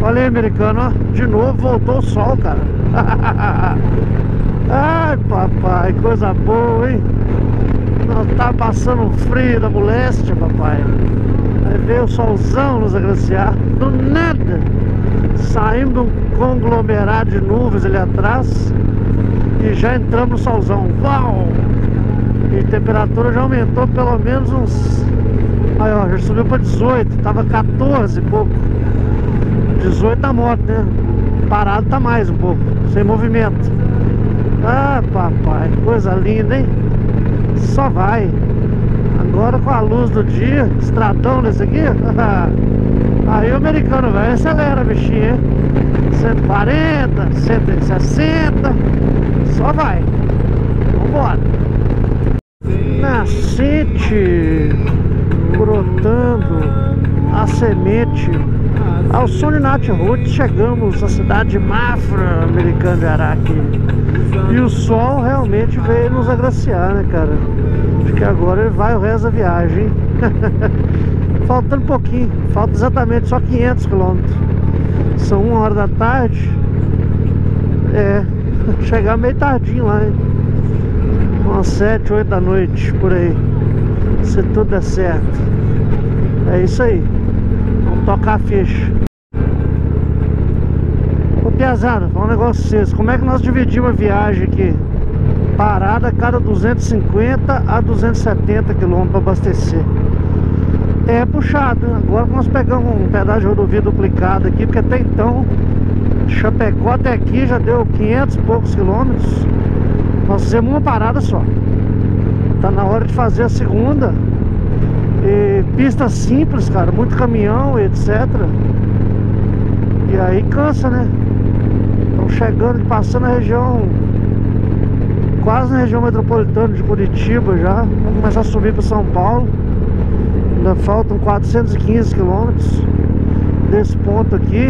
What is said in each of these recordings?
Olha aí, americano, ó. De novo voltou o sol, cara. Ai, papai, coisa boa, hein? Nós tá passando um frio da moléstia, papai. Aí veio o solzão nos agraciar. Do nada, saímos de um conglomerado de nuvens ali atrás e já entramos no solzão. Uau! E a temperatura já aumentou pelo menos uns... Aí, ó, já subiu para 18. Tava 14 e pouco. 18 na moto, né? Parado tá mais um pouco, sem movimento. Ah, papai, coisa linda, hein? Só vai. Agora com a luz do dia, estradão nesse aqui. Aí o americano vai, acelera, bichinho, hein? 140, 160. Só vai. Vambora. Nascente, brotando a semente. Ao Sony Nat Road, chegamos à cidade de Mafra, americano de Araque. E o sol realmente veio nos agraciar, né, cara? Acho que agora ele vai o resto da viagem, hein? Faltando pouquinho, falta exatamente só 500 km. São 1 hora da tarde. É, chegar meio tardinho lá, hein? Umas 7, 8 da noite, por aí. Se tudo der certo. É isso aí. Vamos tocar a ficha. Ô piazada, fala um negócio pra vocês. Como é que nós dividimos a viagem aqui? Parada a cada 250 a 270 km para abastecer. É puxado, né? Agora que nós pegamos um pedaço de rodovia duplicado aqui, porque até então Chapecó até aqui já deu 500 e poucos quilômetros. Nós fizemos uma parada só. Tá na hora de fazer a segunda. E pista simples, cara, muito caminhão e etc. E aí cansa, né? Estão chegando, passando a região, quase na região metropolitana de Curitiba já. Vamos começar a subir para São Paulo. Ainda faltam 415 quilômetros desse ponto aqui.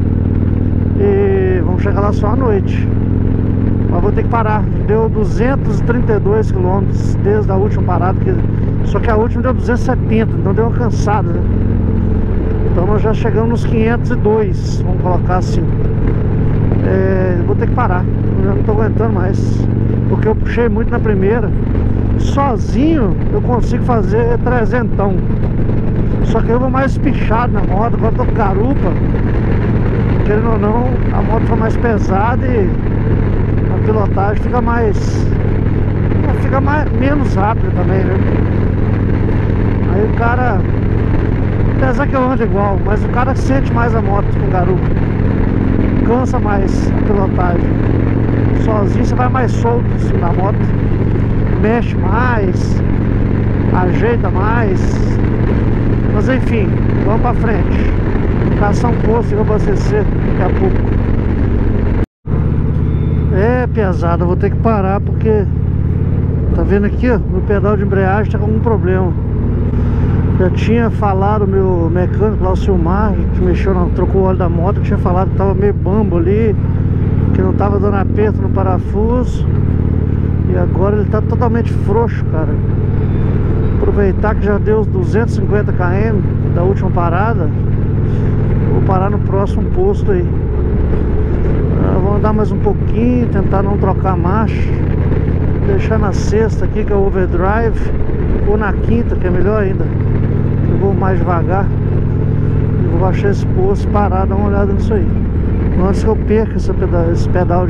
E vamos chegar lá só à noite. Mas vou ter que parar. Deu 232 quilômetros desde a última parada. Só que a última deu 270, então deu uma cansada, né? Então nós já chegamos nos 502, vamos colocar assim. Vou ter que parar, eu já não tô aguentando mais. Porque eu puxei muito na primeira. Sozinho eu consigo fazer 300. Só que eu vou mais espichado na moto, agora eu tô com garupa. Querendo ou não, a moto fica mais pesada e a pilotagem fica mais... menos rápida também, né? Aí o cara... Apesar que eu ando igual, mas o cara sente mais a moto com garupa. Cansa mais a pilotagem. Sozinho você vai mais solto assim na moto. Mexe mais, ajeita mais. Mas enfim, vamos pra frente. Caçar um posto e abastecer daqui a pouco. É pesado, eu vou ter que parar porque... Tá vendo aqui, ó, meu pedal de embreagem tá com algum problema. Já tinha falado, meu mecânico lá, o Silmar, que mexeu, trocou o óleo da moto, tinha falado que tava meio bambo ali, que não tava dando aperto no parafuso. E agora ele tá totalmente frouxo, cara. Aproveitar que já deu os 250 km da última parada. Vou parar no próximo posto aí. Vou andar mais um pouquinho, tentar não trocar a marcha. Deixar na sexta aqui, que é o overdrive. Ou na quinta, que é melhor ainda. Eu vou mais devagar. E vou baixar esse posto, parar, dar uma olhada nisso aí. Antes que eu perca esse pedal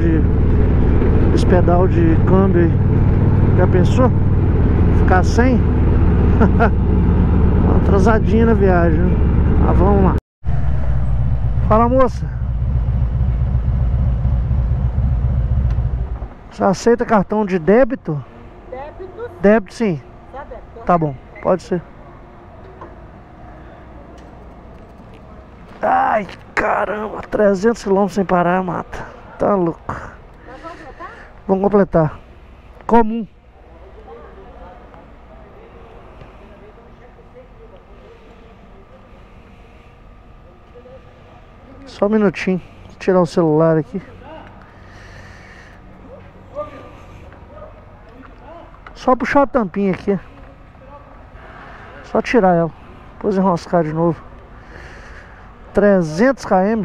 de câmbio aí. Já pensou? Ficar sem? Uma atrasadinha na viagem, né? Mas vamos lá. Fala, moça. Você aceita cartão de débito? Débito? Débito, sim. Só débito. Tá bom, pode ser. Ai, caramba, 300 km sem parar, mata. Tá louco. Nós vamos completar? Vamos completar. Comum. Só um minutinho. Vou tirar o celular aqui. Só puxar a tampinha aqui. Só tirar ela. Depois enroscar de novo. 300 km.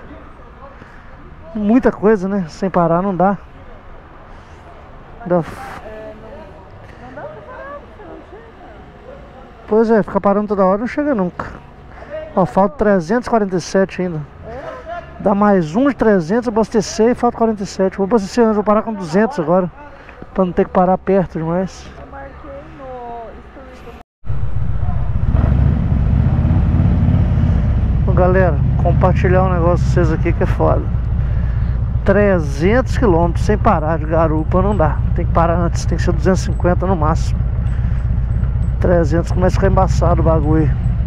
Muita coisa, né? Sem parar não dá. Não dá pra parar, você não chega. Pois é, ficar parando toda hora não chega nunca. Ó, falta 347 ainda. Dá mais um de 300, abastecer e falta 47. Vou abastecer antes, vou parar com 200 agora. Pra não ter que parar perto demais. Eu marquei no story do... Bom, galera, compartilhar um negócio com vocês aqui que é foda. 300 km sem parar de garupa não dá. Tem que parar antes, tem que ser 250 no máximo. 300 começa a ficar embaçado o bagulho.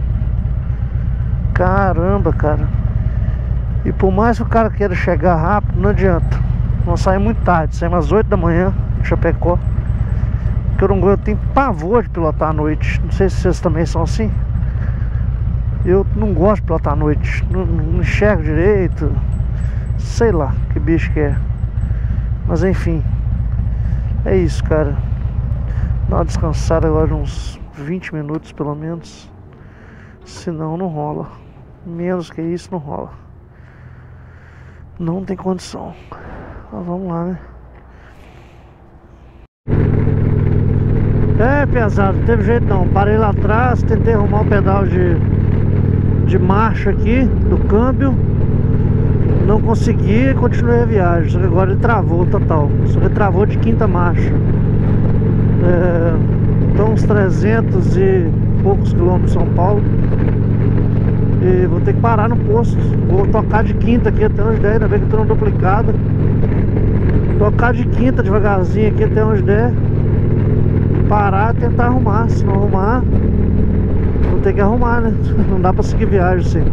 Caramba, cara. E por mais que o cara queira chegar rápido, não adianta. Vamos sair muito tarde, sair umas 8 da manhã de Chapecó. Porque eu tenho pavor de pilotar à noite. Não sei se vocês também são assim. Eu não gosto de pilotar à noite. Não enxergo direito. Sei lá que bicho que é. Mas enfim. É isso, cara. Dá uma descansada agora de uns 20 minutos pelo menos. Senão não rola. Menos que isso não rola. Não tem condição. Mas vamos lá, né? É pesado, não teve jeito não. Parei lá atrás, tentei arrumar o pedal de marcha aqui do câmbio. Não consegui e continuei a viagem. Só que agora ele travou total. Só que ele travou de quinta marcha. Então uns 300 e poucos quilômetros de São Paulo. E vou ter que parar no posto. Vou tocar de quinta aqui até umas 10. Ainda bem que eu tô no duplicado. Tocar de quinta devagarzinho aqui até umas 10. Parar e tentar arrumar. Se não arrumar, vou ter que arrumar, né? Não dá pra seguir viagem assim.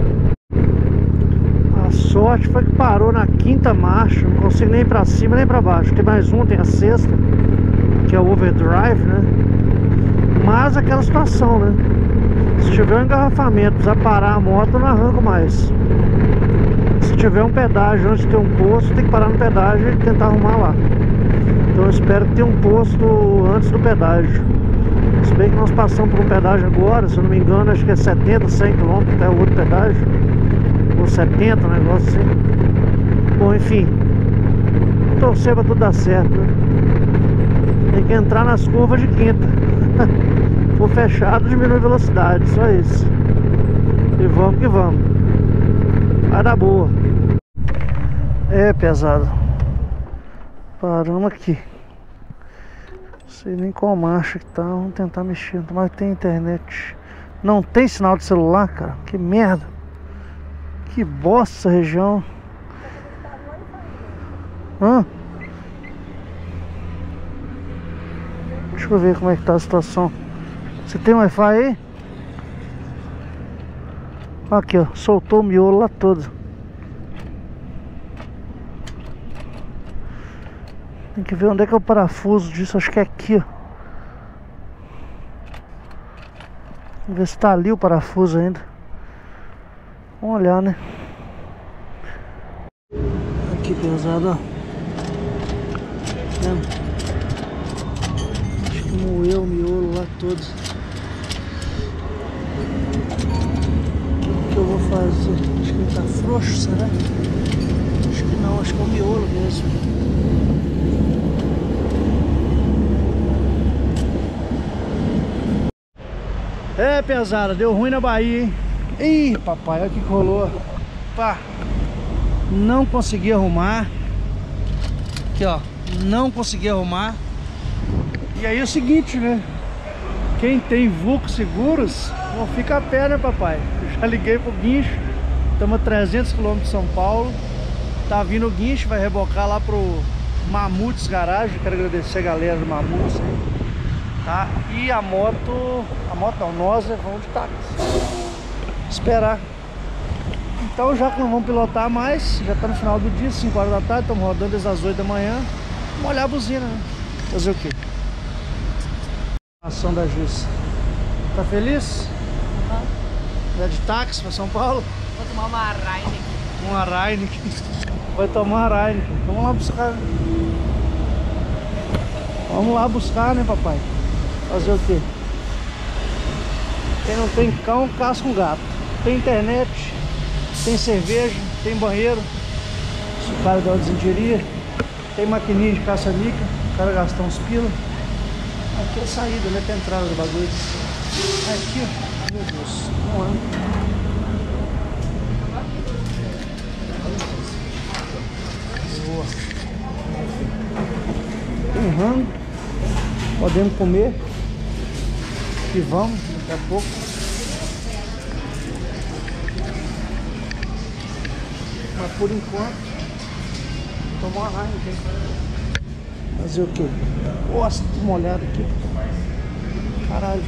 A sorte foi que parou na quinta marcha. Não consigo nem ir pra cima nem pra baixo. Tem mais um, tem a sexta, que é o overdrive, né? Mas aquela situação, né? Se tiver um engarrafamento, precisar parar a moto, eu não arranco mais. Se tiver um pedágio antes de ter um posto, tem que parar no pedágio e tentar arrumar lá. Então eu espero que tenha um posto antes do pedágio. Se bem que nós passamos por um pedágio agora, se eu não me engano, acho que é 70, 100 km até o outro pedágio. Ou 70, um negócio assim. Bom, enfim. Torcer pra tudo dar certo, né? Tem que entrar nas curvas de quinta. Se for fechado, diminui a velocidade, só isso. E vamos que vamos. Vai dar boa. É pesado. Paramos aqui. Não sei nem qual marcha que tá. Vamos tentar mexer. Mas tem internet. Não tem sinal de celular, cara. Que merda. Que bosta essa região. Hã? Deixa eu ver como é que tá a situação. Você tem Wi-Fi aí? Aqui, ó. Soltou o miolo lá todo. Tem que ver onde é que é o parafuso disso. Acho que é aqui, ó. Vamos ver se tá ali o parafuso ainda. Vamos olhar, né? Aqui, pesado, ó. Vendo? Acho que moeu o miolo lá todo. O que eu vou fazer? Acho que ele tá frouxo, será? Acho que não, acho que é o miolo mesmo. É, pesada, deu ruim na Bahia, hein? Ih, papai, olha o que rolou. Pá, não consegui arrumar. Aqui, ó, não consegui arrumar. E aí é o seguinte, né? Quem tem Vulco Seguros não fica a pé, né, papai? Eu já liguei pro guincho. Estamos a 300 km de São Paulo. Tá vindo o guincho, vai rebocar lá pro Mamutes Garagem. Quero agradecer a galera do Mamutes aí. Tá? E a moto não, nós vamos de táxi. Esperar. Então, já que não vamos pilotar mais, já tá no final do dia, 5 horas da tarde, estamos rodando desde as 8 da manhã. Vamos olhar a buzina, né? Fazer o quê? Ação da Jussa. Tá feliz? Vai de táxi pra São Paulo? Vou tomar uma Heineken. Uma Heineken. Vai tomar uma Heineken. Vamos lá buscar. Vamos lá buscar, né, papai? Fazer o quê? Quem não tem cão, casca um gato. Tem internet, Tem cerveja, tem banheiro, se o cara dá uma desinteria. Tem maquininha de caça-níquel, o cara gastar uns pila. Aqui é a saída, né? Pra entrada do bagulho. Aqui, ó. Meu Deus, não anda. Boa. Tem rango. Podemos comer. E vamos, daqui a pouco. Mas por enquanto, tomar uma Heineken. Fazer o quê? Nossa, tô molhado aqui. Caralho.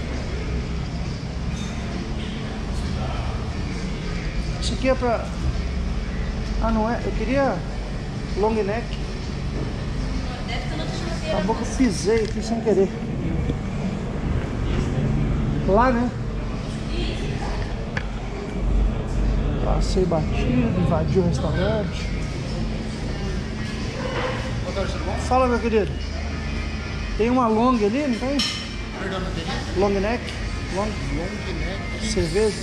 Isso aqui é pra... Ah, não é? Eu queria long neck. Acabou que eu pisei aqui sem querer. Lá, né? Passei batido, invadi o restaurante. Fala, meu querido. Tem uma long ali, não tem? Long neck. Long neck. Cerveja.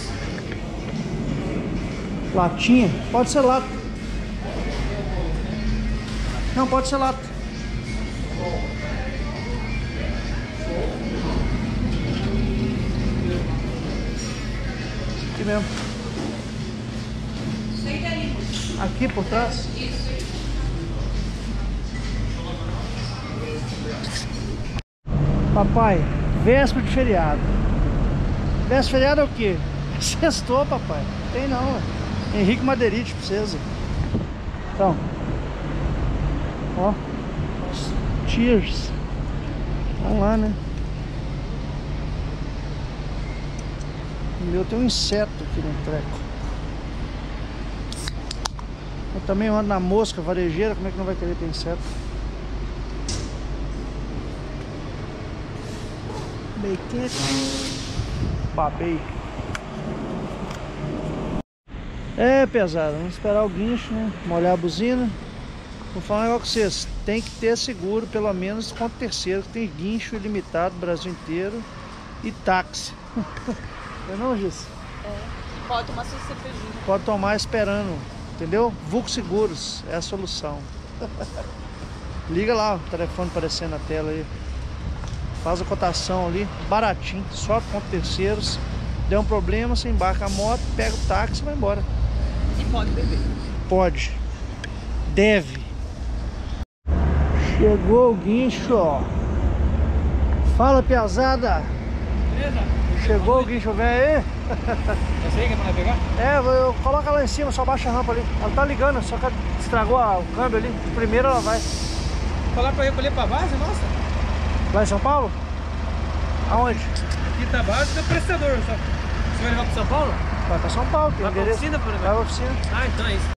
Latinha. Pode ser lata. Não, pode ser lata. Aqui mesmo. Aqui por trás? Isso. Papai, véspera de feriado. Véspera de feriado é o quê? Sextou, papai. Tem não, ué. Henrique Madeirite pra vocês. Então. Ó. Cheers. Vamos lá, né? O meu tem um inseto aqui no treco. Eu também ando na mosca varejeira, como é que não vai querer ter inseto? Bacon. Babei. É pesado, vamos esperar o guincho, né? Molhar a buzina. Vou falar um negócio com vocês. Tem que ter seguro, pelo menos ponto terceiro, que tem guincho ilimitado Brasil inteiro e táxi. Não, Giz? É. Pode tomar sua cervejinha. Pode tomar esperando, entendeu? Vulco Seguros é a solução. Liga lá, o telefone aparecendo na tela aí. Faz a cotação ali, baratinho, só ponto terceiros. Deu um problema, você embarca a moto, pega o táxi e vai embora. E pode beber? Pode. Deve. Chegou o guincho, ó. Fala, piazada. Beleza? Chegou o guincho, vem aí. Essa aí que é pra pegar? É, coloca lá em cima, só baixa a rampa ali. Ela tá ligando, só que estragou o câmbio ali. Primeiro ela vai. Falar pra recolher pra base, nossa. Lá em São Paulo? Aonde? Aqui tá base do prestador, só. Você vai levar pro São Paulo? Vai pra São Paulo, tem Vai pra endereço. oficina, por exemplo? Vai pra oficina. Ah, então é isso.